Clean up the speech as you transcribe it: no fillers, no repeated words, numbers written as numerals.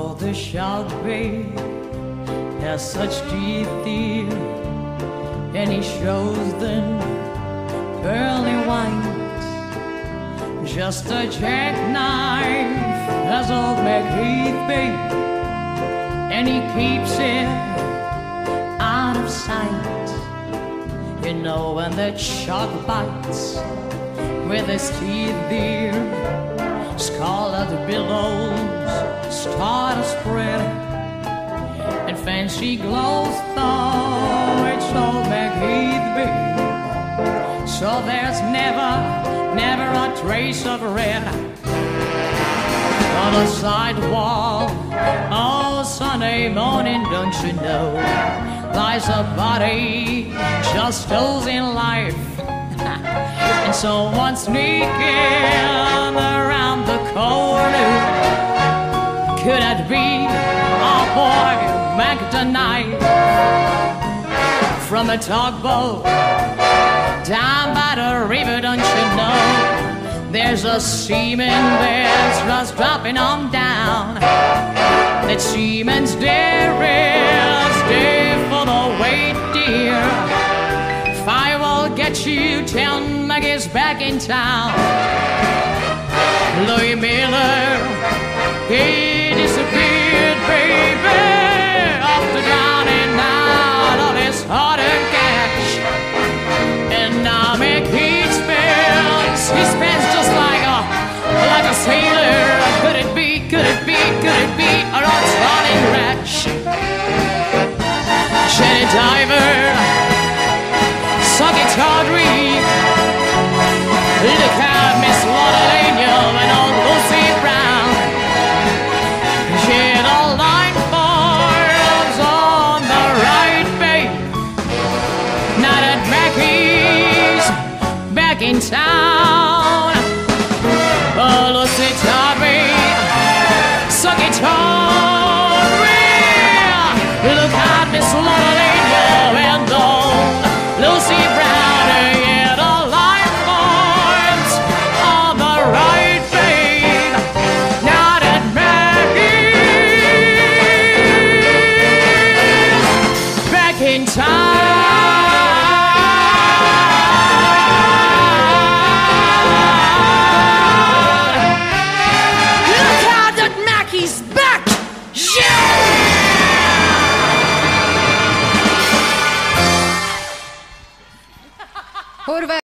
Oh, the shark babe has such teeth, dear, and he shows them pearly white. Just a jackknife has old Mackie, babe, and he keeps it out of sight. You know, when that shark bites with his teeth, dear, scarlet billows start to spread, and fancy glows though it's old Mackie, babe. So there's never a trace of red on the sidewalk. Oh, Sunday morning, don't you know, lies a body just oozing life, and someone sneaking around the corner. Could it be our boy Mack the Knife from the tugboat down by the river? Don't you know there's a seaman there's just dropping on down? That seaman's there is there for the wait, dear. Fire will get you till Maggie's back in town. Louis Miller, he disappeared, baby, off the drowning out of his heart and cash. And now Mackie spends, he spends just like a sailor. Could it be, could it be, could it be a rot-rotting wretch? Shanty diver, sucky tawdry, look out, Miss Waterlania and old Lucy Brown. Yeah, the line falls on the right, babe. Now that Mackie's back in town. Oh, Lucy Tawdry, sucky tawdry, look out, Miss Waterlania and old Lucy Brown. Yeah, the line falls on the right, babe. Now that Mackie's back in town. Look out that Mackie's back! Yeah! Horvath.